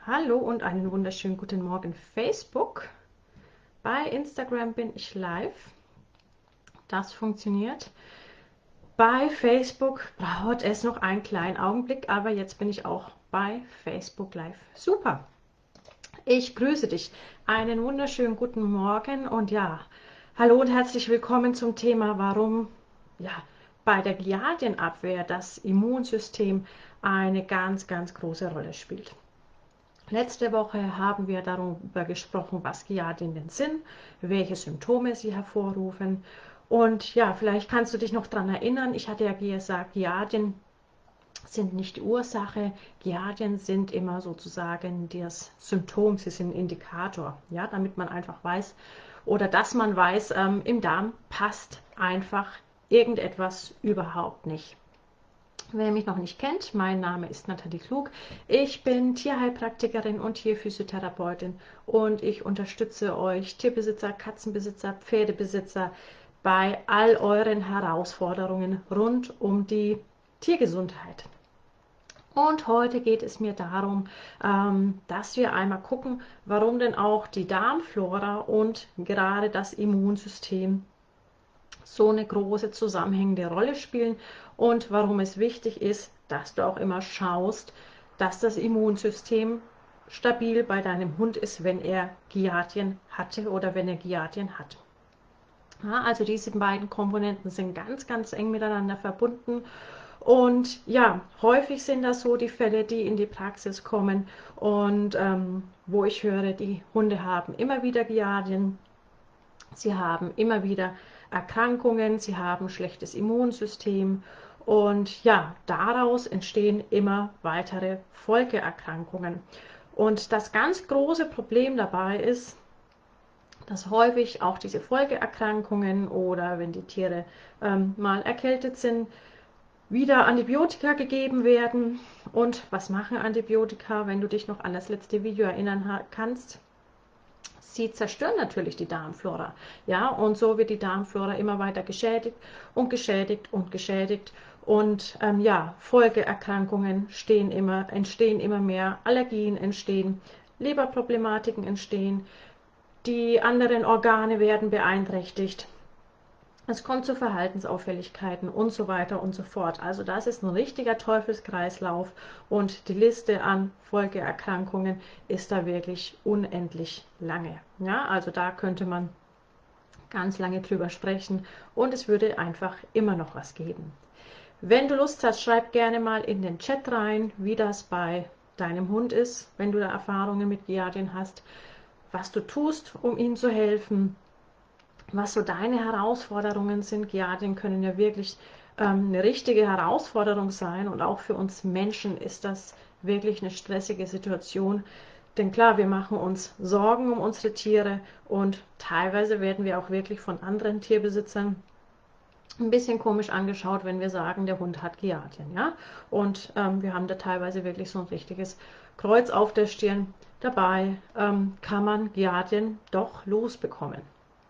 Hallo und einen wunderschönen guten Morgen Facebook. Bei Instagram bin ich live. Das funktioniert. Bei Facebook braucht es noch einen kleinen Augenblick, aber jetzt bin ich auch bei Facebook live. Super. Ich grüße dich. Einen wunderschönen guten Morgen und ja, hallo und herzlich willkommen zum Thema, warum bei der Giardienabwehr das Immunsystem eine ganz große Rolle spielt. Letzte Woche haben wir darüber gesprochen, was Giardien denn sind, welche Symptome sie hervorrufen. Und ja, vielleicht kannst du dich noch daran erinnern, ich hatte ja gesagt, Giardien sind nicht die Ursache, Giardien sind immer sozusagen das Symptom, sie sind ein Indikator, ja, damit man einfach weiß oder dass man weiß, im Darm passt einfach irgendetwas überhaupt nicht. Wer mich noch nicht kennt, mein Name ist Nathalie Klug. Ich bin Tierheilpraktikerin und Tierphysiotherapeutin und ich unterstütze euch Tierbesitzer, Katzenbesitzer, Pferdebesitzer bei all euren Herausforderungen rund um die Tiergesundheit. Und heute geht es mir darum, dass wir einmal gucken, warum denn auch die Darmflora und gerade das Immunsystem so eine große zusammenhängende Rolle spielen und warum es wichtig ist, dass du auch immer schaust, dass das Immunsystem stabil bei deinem Hund ist, wenn er Giardien hatte oder wenn er Giardien hat. Ja, also diese beiden Komponenten sind ganz eng miteinander verbunden. Und ja, häufig sind das so die Fälle, die in die Praxis kommen und wo ich höre, die Hunde haben immer wieder Giardien, sie haben immer wieder Erkrankungen, sie haben ein schlechtes Immunsystem und ja, daraus entstehen immer weitere Folgeerkrankungen. Und das ganz große Problem dabei ist, dass häufig auch diese Folgeerkrankungen oder wenn die Tiere mal erkältet sind, wieder Antibiotika gegeben werden. Und was machen Antibiotika, wenn du dich noch an das letzte Video erinnern kannst? Sie zerstören natürlich die Darmflora. Ja, und so wird die Darmflora immer weiter geschädigt und geschädigt und geschädigt. Und ja, Folgeerkrankungen entstehen immer mehr, Allergien entstehen, Leberproblematiken entstehen, die anderen Organe werden beeinträchtigt. Es kommt zu Verhaltensauffälligkeiten und so weiter und so fort. Also das ist ein richtiger Teufelskreislauf und die Liste an Folgeerkrankungen ist da wirklich unendlich lange. Ja, also da könnte man ganz lange drüber sprechen und es würde einfach immer noch was geben. Wenn du Lust hast, schreib gerne mal in den Chat rein, wie das bei deinem Hund ist, wenn du da Erfahrungen mit Giardien hast, was du tust, um ihm zu helfen, was so deine Herausforderungen sind. Giardien können ja wirklich eine richtige Herausforderung sein und auch für uns Menschen ist das wirklich eine stressige Situation. Denn klar, wir machen uns Sorgen um unsere Tiere und teilweise werden wir auch wirklich von anderen Tierbesitzern ein bisschen komisch angeschaut, wenn wir sagen, der Hund hat Giardien. Ja? Und wir haben da teilweise wirklich so ein richtiges Kreuz auf der Stirn. Dabei kann man Giardien doch losbekommen.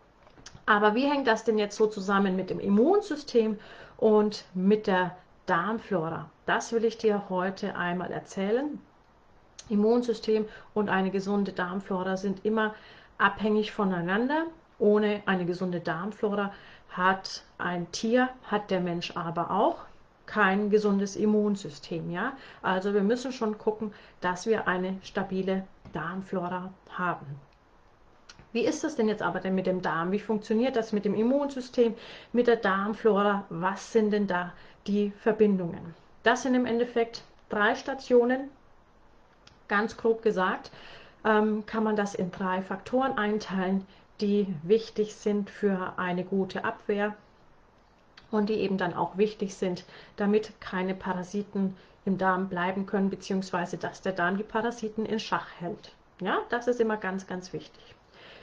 Aber wie hängt das denn jetzt so zusammen mit dem Immunsystem und mit der Darmflora? Das will ich dir heute einmal erzählen. Immunsystem und eine gesunde Darmflora sind immer abhängig voneinander. Ohne eine gesunde Darmflora hat ein Tier, hat der Mensch aber auch kein gesundes Immunsystem. Ja? Also wir müssen schon gucken, dass wir eine stabile Darmflora haben. Wie ist das denn jetzt aber denn mit dem Darm? Wie funktioniert das mit dem Immunsystem, mit der Darmflora? Was sind denn da die Verbindungen? Das sind im Endeffekt 3 Stationen. Ganz grob gesagt kann man das in 3 Faktoren einteilen, die wichtig sind für eine gute Abwehr und die eben dann auch wichtig sind, damit keine Parasiten im Darm bleiben können, beziehungsweise dass der Darm die Parasiten in Schach hält. Ja, das ist immer ganz wichtig.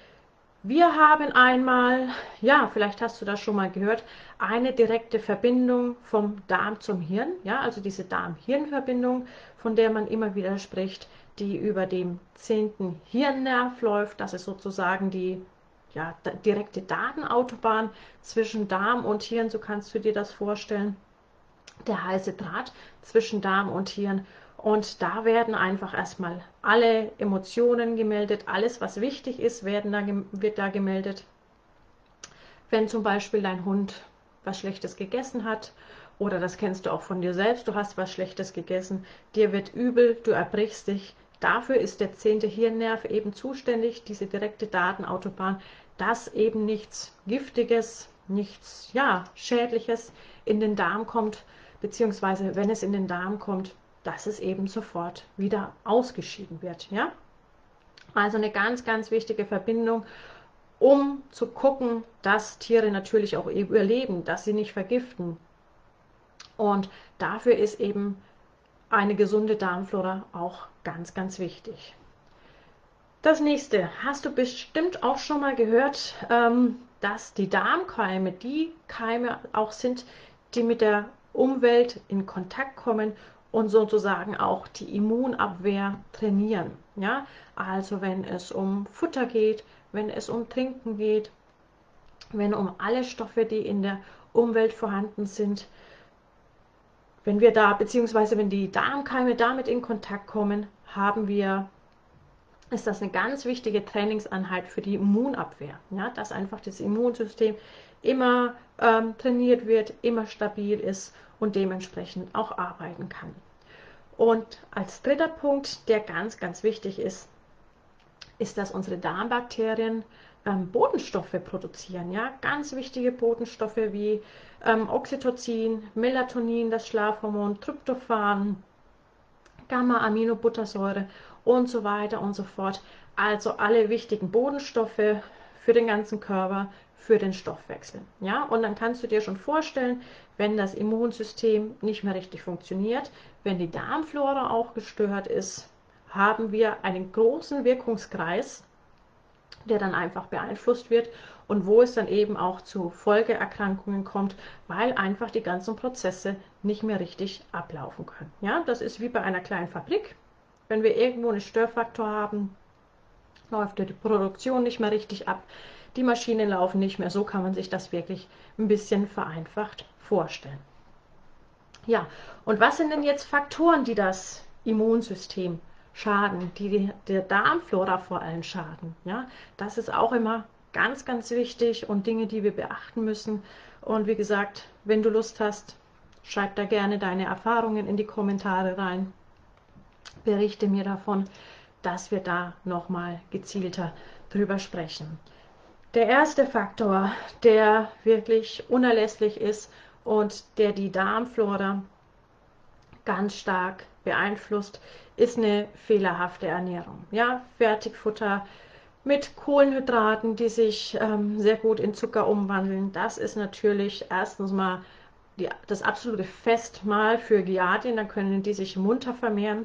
Wir haben einmal, ja, vielleicht hast du das schon mal gehört, eine direkte Verbindung vom Darm zum Hirn, ja, also diese Darm-Hirn-Verbindung, von der man immer wieder spricht, die über dem 10. Hirnnerv läuft. Das ist sozusagen die ja, direkte Datenautobahn zwischen Darm und Hirn, so kannst du dir das vorstellen. Der heiße Draht zwischen Darm und Hirn. Und da werden einfach erstmal alle Emotionen gemeldet, alles was wichtig ist, wird da gemeldet. Wenn zum Beispiel dein Hund was Schlechtes gegessen hat, oder das kennst du auch von dir selbst, du hast was Schlechtes gegessen, dir wird übel, du erbrichst dich, dafür ist der 10. Hirnnerv eben zuständig, diese direkte Datenautobahn, dass eben nichts Giftiges, nichts Schädliches in den Darm kommt, beziehungsweise wenn es in den Darm kommt, dass es eben sofort wieder ausgeschieden wird. Ja? Also eine ganz, ganz wichtige Verbindung, um zu gucken, dass Tiere natürlich auch überleben, dass sie nicht vergiften. Und dafür ist eben eine gesunde Darmflora auch ganz, ganz wichtig. Das nächste, hast du bestimmt auch schon mal gehört, dass die Darmkeime die Keime auch sind, die mit der Umwelt in Kontakt kommen und sozusagen auch die Immunabwehr trainieren. Ja? Also wenn es um Futter geht, wenn es um Trinken geht, wenn um alle Stoffe, die in der Umwelt vorhanden sind, wenn wir da, beziehungsweise wenn die Darmkeime damit in Kontakt kommen, ist das eine ganz wichtige Trainingseinheit für die Immunabwehr. Ja, dass einfach das Immunsystem immer trainiert wird, immer stabil ist und dementsprechend auch arbeiten kann. Und als dritter Punkt, der ganz, ganz wichtig ist, dass unsere Darmbakterien Botenstoffe produzieren. Ja? Ganz wichtige Botenstoffe wie Oxytocin, Melatonin, das Schlafhormon, Tryptophan, Gamma-Aminobuttersäure und so weiter und so fort. Also alle wichtigen Bodenstoffe für den ganzen Körper, für den Stoffwechsel. Ja? Und dann kannst du dir schon vorstellen, wenn das Immunsystem nicht mehr richtig funktioniert, wenn die Darmflora auch gestört ist, haben wir einen großen Wirkungskreis, der dann einfach beeinflusst wird und wo es dann eben auch zu Folgeerkrankungen kommt, weil einfach die ganzen Prozesse nicht mehr richtig ablaufen können. Ja, das ist wie bei einer kleinen Fabrik. Wenn wir irgendwo einen Störfaktor haben, läuft die Produktion nicht mehr richtig ab, die Maschinen laufen nicht mehr. So kann man sich das wirklich ein bisschen vereinfacht vorstellen. Ja, und was sind denn jetzt Faktoren, die das Immunsystem schaden, die der Darmflora vor allem schaden? Ja, das ist auch immer ganz, ganz wichtig und Dinge, die wir beachten müssen. Und wie gesagt, wenn du Lust hast, schreib da gerne deine Erfahrungen in die Kommentare rein. Berichte mir davon, dass wir da nochmal gezielter drüber sprechen. Der erste Faktor, der wirklich unerlässlich ist und der die Darmflora ganz stark beeinflusst, ist eine fehlerhafte Ernährung. Ja, Fertigfutter mit Kohlenhydraten, die sich sehr gut in Zucker umwandeln. Das ist natürlich erstens mal das absolute Festmahl für Giardien, dann können die sich munter vermehren.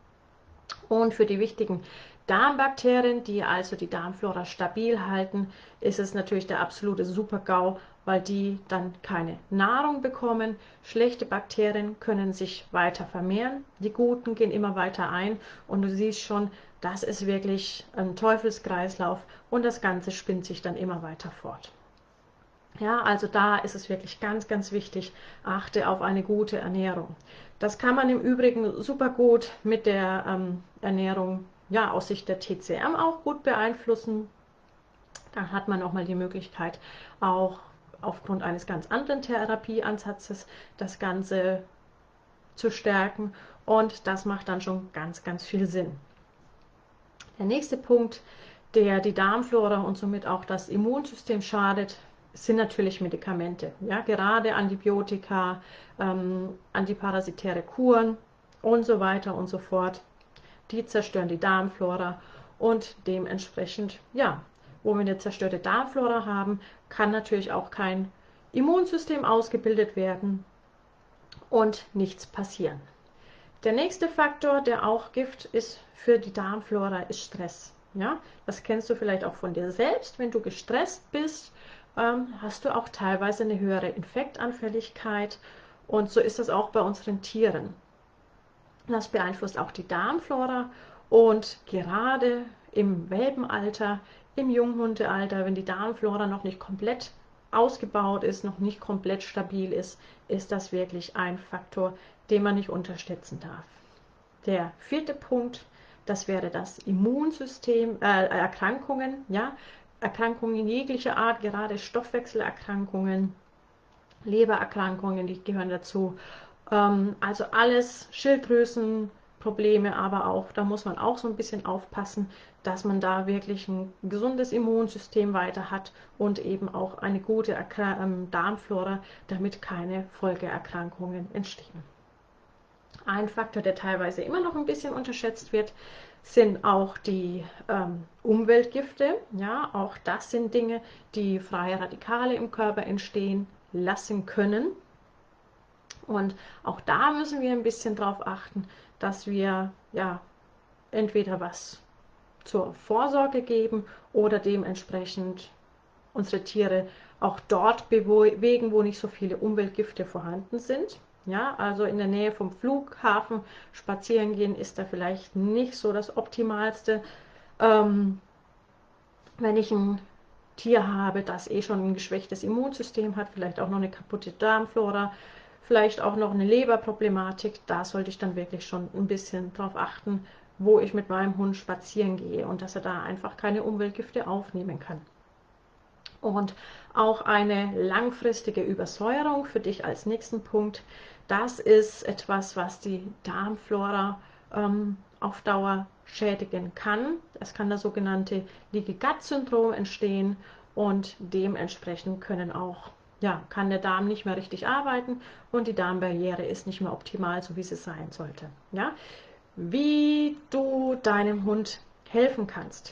Und für die wichtigen Darmbakterien, die also die Darmflora stabil halten, ist es natürlich der absolute Super-GAU, weil die dann keine Nahrung bekommen. Schlechte Bakterien können sich weiter vermehren, die guten gehen immer weiter ein und du siehst schon, das ist wirklich ein Teufelskreislauf und das Ganze spinnt sich dann immer weiter fort. Ja, also da ist es wirklich ganz, ganz wichtig, achte auf eine gute Ernährung. Das kann man im Übrigen super gut mit der Ernährung, ja, aus Sicht der TCM auch gut beeinflussen. Dann hat man auch mal die Möglichkeit, auch aufgrund eines ganz anderen Therapieansatzes das Ganze zu stärken und das macht dann schon ganz, ganz viel Sinn. Der nächste Punkt, der die Darmflora und somit auch das Immunsystem schadet, sind natürlich Medikamente. Ja, gerade Antibiotika, antiparasitäre Kuren und so weiter und so fort. Die zerstören die Darmflora und dementsprechend, ja, wo wir eine zerstörte Darmflora haben, kann natürlich auch kein Immunsystem ausgebildet werden und nichts passieren. Der nächste Faktor, der auch Gift ist für die Darmflora, ist Stress. Ja, das kennst du vielleicht auch von dir selbst. Wenn du gestresst bist, hast du auch teilweise eine höhere Infektanfälligkeit und so ist das auch bei unseren Tieren. Das beeinflusst auch die Darmflora und gerade im Welpenalter, im Junghundealter, wenn die Darmflora noch nicht komplett ausgebaut ist, noch nicht komplett stabil ist, ist das wirklich ein Faktor, den man nicht unterschätzen darf. Der vierte Punkt, das wäre das Immunsystem, Erkrankungen, ja, Erkrankungen jeglicher Art, gerade Stoffwechselerkrankungen, Lebererkrankungen, die gehören dazu. Also alles, Schilddrüsenprobleme, aber auch, da muss man auch so ein bisschen aufpassen, dass man da wirklich ein gesundes Immunsystem weiter hat und eben auch eine gute Darmflora, damit keine Folgeerkrankungen entstehen. Ein Faktor, der teilweise immer noch ein bisschen unterschätzt wird, sind auch die Umweltgifte. Ja, auch das sind Dinge, die freie Radikale im Körper entstehen lassen können. Und auch da müssen wir ein bisschen drauf achten, dass wir ja entweder was zur Vorsorge geben oder dementsprechend unsere Tiere auch dort bewegen, wo nicht so viele Umweltgifte vorhanden sind. Ja, also in der Nähe vom Flughafen spazieren gehen ist da vielleicht nicht so das Optimalste. Ähm, Wenn ich ein Tier habe, das eh schon ein geschwächtes Immunsystem hat, vielleicht auch noch eine kaputte Darmflora, vielleicht auch noch eine Leberproblematik, da sollte ich dann wirklich schon ein bisschen drauf achten, wo ich mit meinem Hund spazieren gehe und dass er da einfach keine Umweltgifte aufnehmen kann. Und auch eine langfristige Übersäuerung für dich als nächsten Punkt. Das ist etwas, was die Darmflora auf Dauer schädigen kann. Es kann das sogenannte Leaky Gut Syndrom entstehen und dementsprechend kann der Darm nicht mehr richtig arbeiten und die Darmbarriere ist nicht mehr optimal, so wie sie sein sollte. Ja? Wie du deinem Hund helfen kannst,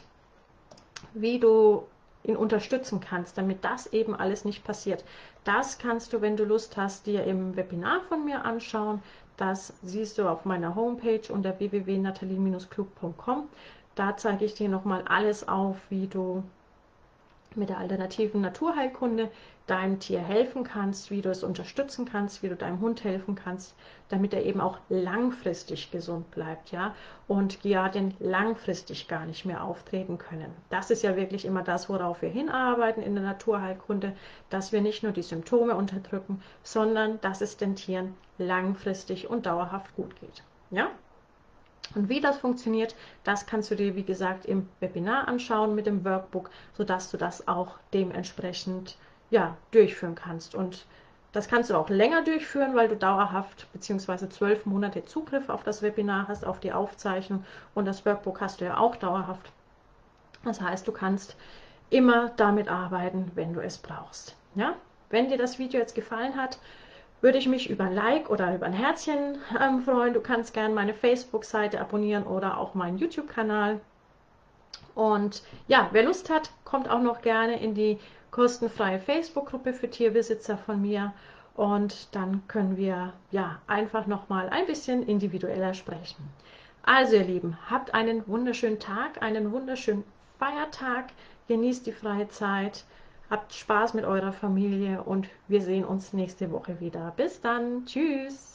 wie du ihn unterstützen kannst, damit das eben alles nicht passiert. Das kannst du, wenn du Lust hast, dir im Webinar von mir anschauen. Das siehst du auf meiner Homepage unter www.nathalie-klug.com. Da zeige ich dir nochmal alles auf, wie du mit der alternativen Naturheilkunde deinem Tier helfen kannst, wie du es unterstützen kannst, wie du deinem Hund helfen kannst, damit er eben auch langfristig gesund bleibt, ja, und Giardien langfristig gar nicht mehr auftreten können. Das ist ja wirklich immer das, worauf wir hinarbeiten in der Naturheilkunde, dass wir nicht nur die Symptome unterdrücken, sondern dass es den Tieren langfristig und dauerhaft gut geht, ja. Und wie das funktioniert, das kannst du dir, wie gesagt, im Webinar anschauen mit dem Workbook, sodass du das auch dementsprechend ja, durchführen kannst. Und das kannst du auch länger durchführen, weil du dauerhaft bzw. 12 Monate Zugriff auf das Webinar hast, auf die Aufzeichnung. Und das Workbook hast du ja auch dauerhaft. Das heißt, du kannst immer damit arbeiten, wenn du es brauchst. Ja? Wenn dir das Video jetzt gefallen hat, würde ich mich über ein Like oder über ein Herzchen freuen. Du kannst gerne meine Facebook-Seite abonnieren oder auch meinen YouTube-Kanal. Und ja, wer Lust hat, kommt auch noch gerne in die kostenfreie Facebook-Gruppe für Tierbesitzer von mir. Und dann können wir ja einfach nochmal ein bisschen individueller sprechen. Also ihr Lieben, habt einen wunderschönen Tag, einen wunderschönen Feiertag, genießt die freie Zeit, habt Spaß mit eurer Familie und wir sehen uns nächste Woche wieder. Bis dann, tschüss!